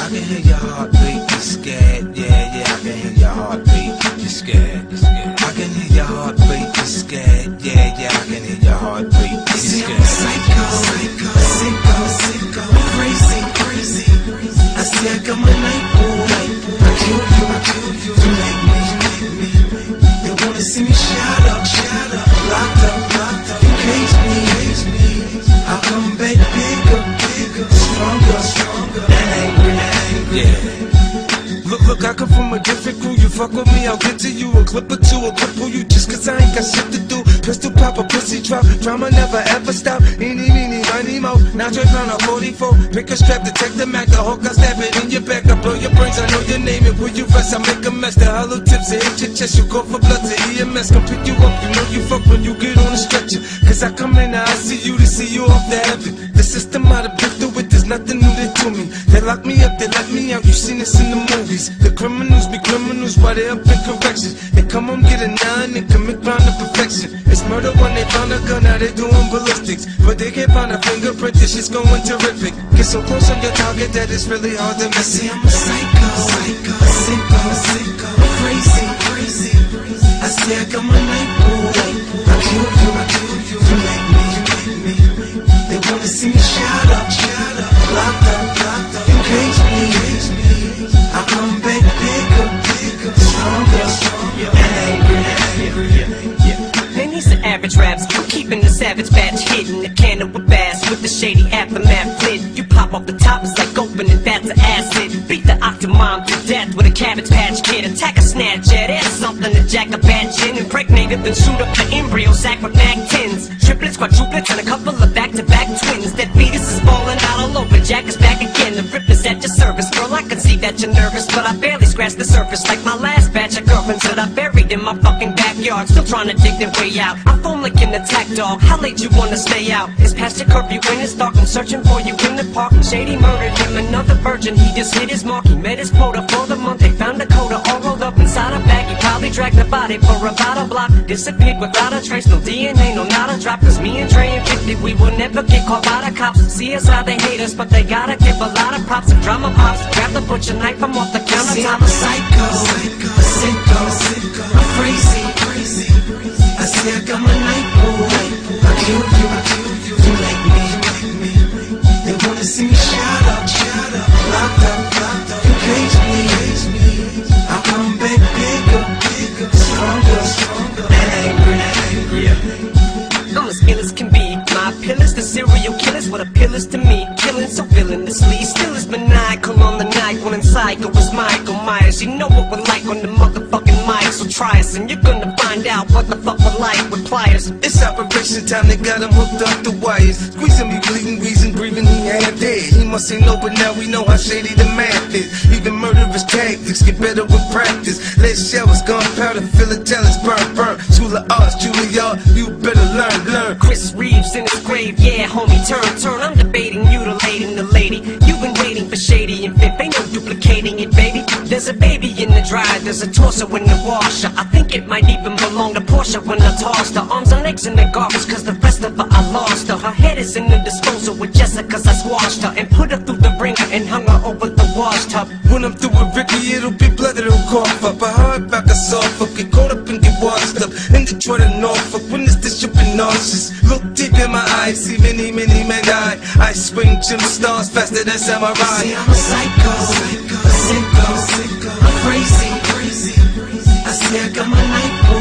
I can hear your heartbeat, you're scared. Yeah, I can hear your heartbeat, you're scared. I can hear your heartbeat, you're scared. Yeah, I can hear your heartbeat, you're scared. Psycho, crazy. I see I got my night pool. I kill you, you make me. They wanna see me shut up, locked up, you cage me. I'll come back bigger, stronger, and angry. Yeah. Look, I come from a different crew. You fuck with me, I'll get to you. A clip or two, a cripple you just cause I ain't got shit to do. Pistol pop, a pussy drop. Drama never ever stop. Eeny, meeny, miny, mo. Now drip on a 44. Pick a strap to take the Mac. The hook, I stab it in your back. I blow your brains, I know your name. And will you rest, I make a mess. The hollow tips, it hit your chest. You go for blood to EMS. Come pick you up, you know you fuck when you get on the stretcher. Cause I come in, I see you to see you off the heaven. The system I've been through it, there's nothing new to me. They lock me up, they let me out. You seen this in the movies. The criminals be criminals while they up in corrections. They come home, get a 9 and commit crime to perfection. It's murder when they found a gun, now they doing ballistics. But they can't find a fingerprint, this shit's going terrific. Get so close on your target that it's really hard to miss. See, I'm a psycho, crazy. I say I got my night pool. I kill you, you make me. They wanna see me shut up, locked up, you cage me. I come back bigger, stronger, and angry. Man, these are average raps. I'm keeping the savage batch hidden. The cannon with bass with the shady aftermath flit. You pop off the top, it's like opening vats of acid. Beat the octomom to death with a Cabbage Patch Kid. Attack a snatch, yeah, there's something to jack a batch in. Impregnate it, then shoot up the embryo sac with Mac 10s. Triplets, quadruplets, and a couple of back-to-back twins. That fetus is falling out all over. Jack is back again. The rip is at your service. Girl, I can see that you're nervous, but I barely scratched the surface. Like my last batch of girlfriends that I buried in my fucking backyard. Still trying to dig their way out. I foam like an attack dog. How late you wanna stay out? It's past your curfew when it's dark. I'm searching for you in the park. Shady murdered him, another virgin. He just hit his mark. He met his quota for the month. They found a coda all rolled up inside a bag. He probably dragged the body for about a block. Disappeared without a trace. No DNA, no not a drop. Cause me and Dre and 50, we will never get caught by the cops. See us how they hate us, but they gotta give a lot of props. If drama pops, grab the butcher knife from off the countertop. See, I'm a psycho, I'm crazy. I say I got my night pool. I kill you, you make me. They wanna see me shut up, locked up, you cage me. I come back bigger, stronger, and angry. I'm as ill as can be. My pillars, the serial killers, what a pillars to me. Killing so villainously, still is maniacal on the night. When in psycho was Michael Myers. You know what we're like on the motherfucking mic. So try us and you're gonna find out what the fuck we're like with pliers. It's operation time, they got him hooked up the wires. Squeezing me, bleeding, wheezing, breathing, he ain't dead. He must ain't know, but now we know how shady the math is. Even murderous tactics get better with practice. Let's showers, gunpowder, fill it till it's burn. School of arts, Juilliard, you better learn. Chris Reeves in his grave, yeah, homie, turn. I'm debating, mutilating the lady. You've been waiting for Shady and Fifth, ain't no duplicating it, baby. There's a baby in the dryer, there's a torso in the washer. I think it might even belong to Portia when I tossed her. Arms and legs in the garbage, cause the rest of her I lost her. Her head is in the disposal with Jessica, cause I squashed her. And put her through the ringer and hung her over the wash tub. When I'm through with Ricky, it'll be blood that'll cough up. A hard back, a soft up, get caught up and get washed up. In Detroit and Norfolk, when it's this ship and nauseous. Look deep in my eyes, see many men die. I swing gym stars faster than samurai. See, I'm a psycho, I'm crazy. I say I got my night.